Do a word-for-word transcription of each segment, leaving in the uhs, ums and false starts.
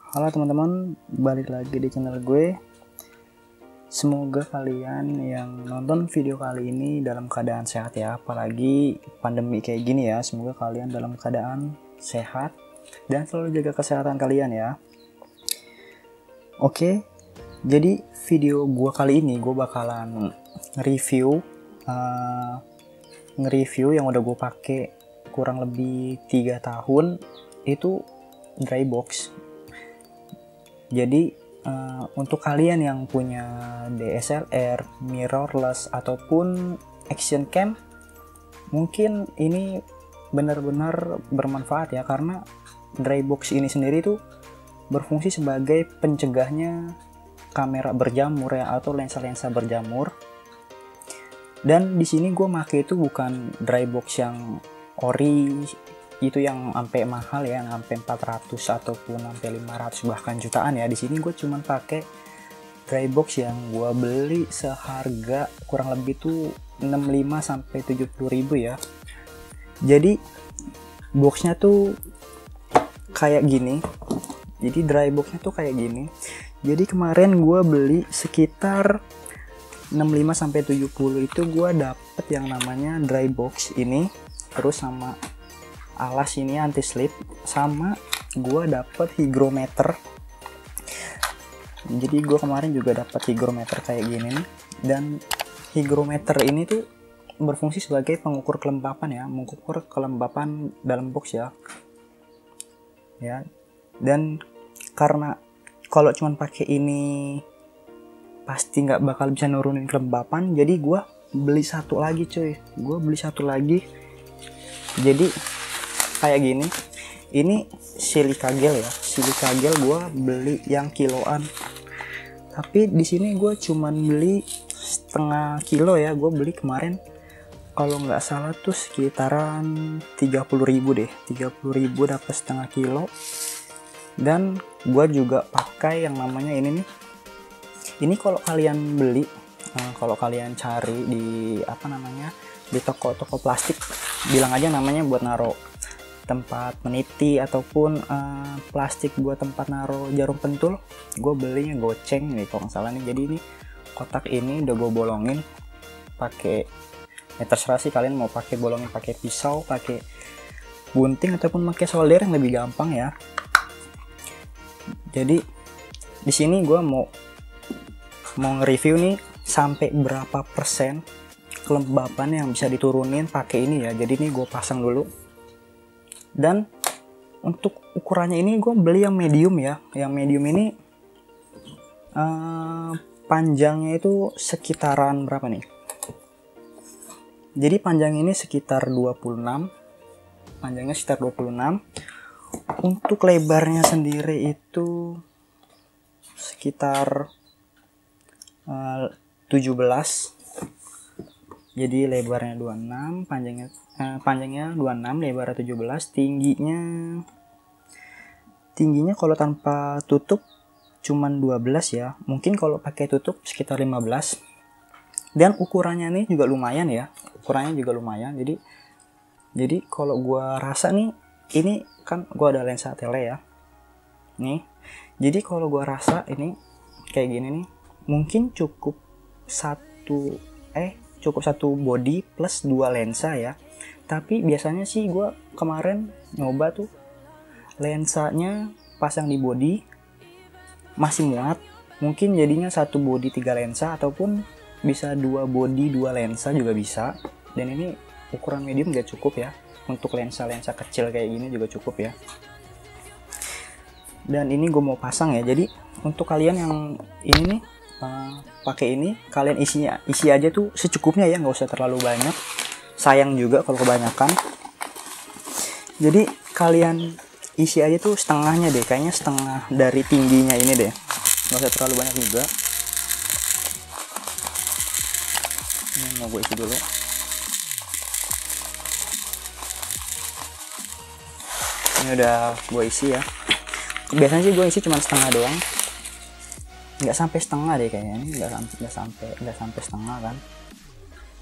Halo teman-teman, balik lagi di channel gue. Semoga kalian yang nonton video kali ini dalam keadaan sehat ya. Apalagi pandemi kayak gini ya. Semoga kalian dalam keadaan sehat dan selalu jaga kesehatan kalian ya. Oke, jadi video gue kali ini gue bakalan review uh, nge-review yang udah gue pakai kurang lebih tiga tahun, itu dry box. Jadi uh, untuk kalian yang punya D S L R, mirrorless ataupun action cam, mungkin ini benar-benar bermanfaat ya, karena dry box ini sendiri tuh berfungsi sebagai pencegahnya kamera berjamur ya, atau lensa-lensa berjamur. Dan di sini gue pakai itu bukan dry box yang ori, itu yang sampai mahal ya, yang sampai empat ratus ataupun sampai lima ratus bahkan jutaan ya. Di sini gue cuman pakai dry box yang gue beli seharga kurang lebih tuh enam puluh lima sampai tujuh puluh ribu ya. Jadi boxnya tuh kayak gini. Jadi dry boxnya tuh kayak gini. Jadi kemarin gue beli sekitar enam puluh lima sampai tujuh puluh, itu gue dapet yang namanya dry box ini, terus sama alas ini anti slip, sama gue dapet hygrometer. Jadi gue kemarin juga dapet hygrometer kayak gini nih. Dan hygrometer ini tuh berfungsi sebagai pengukur kelembapan ya, mengukur kelembapan dalam box ya. Ya. Dan karena kalau cuman pakai ini pasti nggak bakal bisa nurunin kelembapan, jadi gue beli satu lagi cuy. Gue beli satu lagi. Jadi kayak gini, ini silika gel ya, silika gel gue beli yang kiloan, tapi di sini gue cuman beli setengah kilo ya. Gue beli kemarin kalau nggak salah tuh sekitaran tiga puluh ribu deh, tiga puluh ribu dapat setengah kilo. Dan gue juga pakai yang namanya ini nih, ini kalau kalian beli, nah, kalau kalian cari di apa namanya di toko-toko plastik, bilang aja namanya buat naro tempat meniti ataupun uh, plastik buat tempat naro jarum pentul. Gue belinya goceng nih kalau nggak salah nih. Jadi ini kotak ini udah gue bolongin pakai, ya terserah sih kalian mau pakai bolongin pakai pisau, pakai gunting ataupun pakai solder yang lebih gampang ya. Jadi di sini gue mau mau nge-review nih sampai berapa persen kelembapan yang bisa diturunin pakai ini ya. Jadi ini gue pasang dulu. Dan untuk ukurannya ini gue beli yang medium ya. Yang medium ini uh, panjangnya itu sekitaran berapa nih? Jadi panjang ini sekitar dua puluh enam. Panjangnya sekitar dua puluh enam. Untuk lebarnya sendiri itu sekitar uh, tujuh belas. Jadi lebarnya dua puluh enam, panjangnya eh, panjangnya dua puluh enam, lebarnya tujuh belas, tingginya tingginya kalau tanpa tutup cuman dua belas ya. Mungkin kalau pakai tutup sekitar lima belas. Dan ukurannya nih juga lumayan ya. Ukurannya juga lumayan. Jadi jadi kalau gua rasa nih, ini kan gua ada lensa tele ya. Nih. Jadi kalau gua rasa ini kayak gini nih, mungkin cukup satu eh cukup satu body plus dua lensa ya. Tapi biasanya sih gue kemarin nyoba tuh lensanya pasang di body masih muat, mungkin jadinya satu body tiga lensa ataupun bisa dua body dua lensa juga bisa. Dan ini ukuran medium gak cukup ya, untuk lensa-lensa kecil kayak gini juga cukup ya. Dan ini gue mau pasang ya. Jadi untuk kalian yang ini nih Uh, pakai ini, kalian isinya isi aja tuh secukupnya ya, nggak usah terlalu banyak, sayang juga kalau kebanyakan. Jadi kalian isi aja tuh setengahnya deh, kayaknya setengah dari tingginya ini deh, nggak usah terlalu banyak juga. Ini mau gue isi dulu. Ini udah gue isi ya. Biasanya sih gue isi cuma setengah doang, nggak sampai setengah deh kayaknya. Ini nggak sampai nggak sampai nggak sampai setengah kan.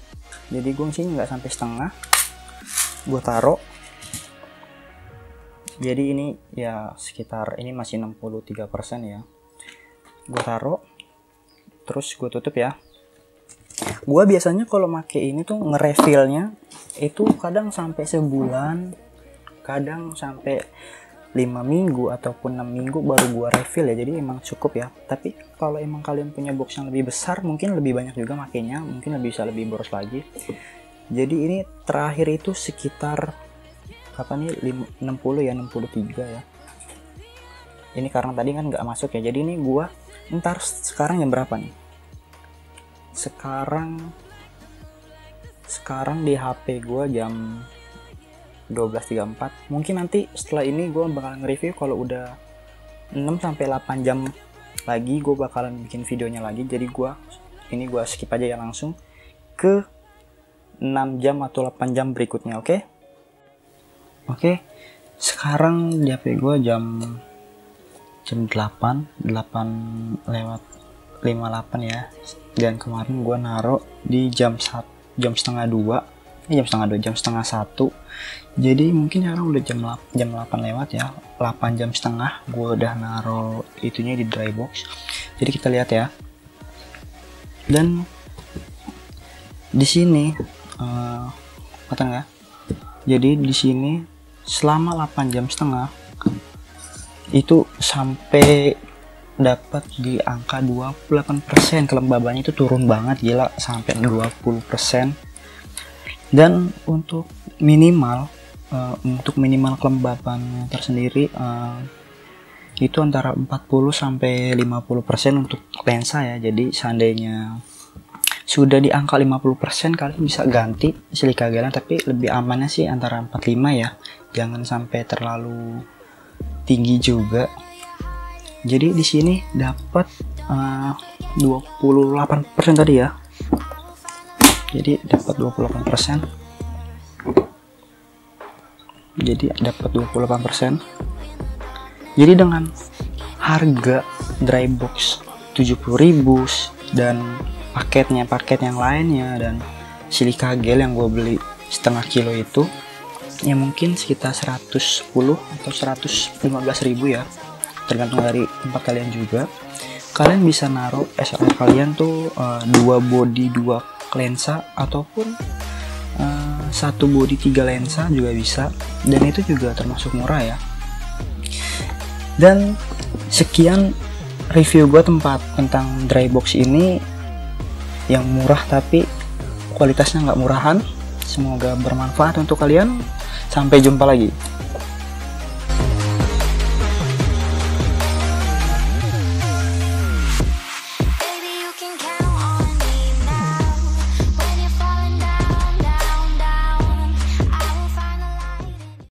Jadi gue sini nggak sampai setengah. Gue taruh Jadi ini ya sekitar, ini masih enam puluh tiga persen ya. Gue taruh, terus gue tutup ya. Gue biasanya kalau make ini tuh nge-refillnya itu kadang sampai sebulan, kadang sampai lima minggu ataupun enam minggu baru gua refill ya. Jadi emang cukup ya. Tapi kalau emang kalian punya box yang lebih besar, mungkin lebih banyak juga makainya, mungkin lebih bisa lebih boros lagi. Jadi ini terakhir itu sekitar apa nih, enam puluh ya, enam puluh tiga ya. Ini karena tadi kan nggak masuk ya. Jadi ini gua ntar sekarang jam berapa nih? Sekarang sekarang di H P gua jam dua belas tiga puluh empat. Mungkin nanti setelah ini gue bakalan nge-review kalau udah enam sampai delapan jam lagi, gue bakalan bikin videonya lagi. Jadi gue ini gue skip aja ya, langsung ke enam jam atau delapan jam berikutnya. Oke okay? Oke okay. Sekarang di H P gue jam jam delapan lewat lima puluh delapan ya. Dan kemarin gue naruh di jam satu, jam setengah dua, jam setengah dua, jam setengah satu. Jadi mungkin sekarang udah jam jam delapan lewat ya, delapan jam setengah gue udah naruh itunya di dry box. Jadi kita lihat ya. Dan di sini uh, kata nggak? Jadi di sini selama delapan jam setengah itu sampai dapat di angka dua puluh delapan persen, kelembabannya itu turun banget, gila, sampai dua puluh persen. Dan untuk minimal uh, untuk minimal kelembabannya tersendiri uh, itu antara empat puluh sampai lima puluh persen untuk lensa ya. Jadi seandainya sudah di angka lima puluh persen kalian bisa ganti silika gel, tapi lebih amannya sih antara empat puluh lima ya, jangan sampai terlalu tinggi juga. Jadi di sini dapat uh, dua puluh delapan persen tadi ya. Jadi dapat dua puluh delapan persen. Jadi dapat dua puluh delapan persen. Jadi dengan harga dry box tujuh puluh ribu dan paketnya paket yang lainnya dan silika gel yang gue beli setengah kilo itu ya mungkin sekitar seratus sepuluh atau seratus lima belas ribu ya, tergantung dari tempat kalian juga. Kalian bisa naruh S L R kalian tuh uh, dua body dua lensa ataupun uh, satu body tiga lensa juga bisa, dan itu juga termasuk murah ya. Dan sekian review gue tempat tentang dry box ini yang murah tapi kualitasnya nggak murahan. Semoga bermanfaat untuk kalian. Sampai jumpa lagi.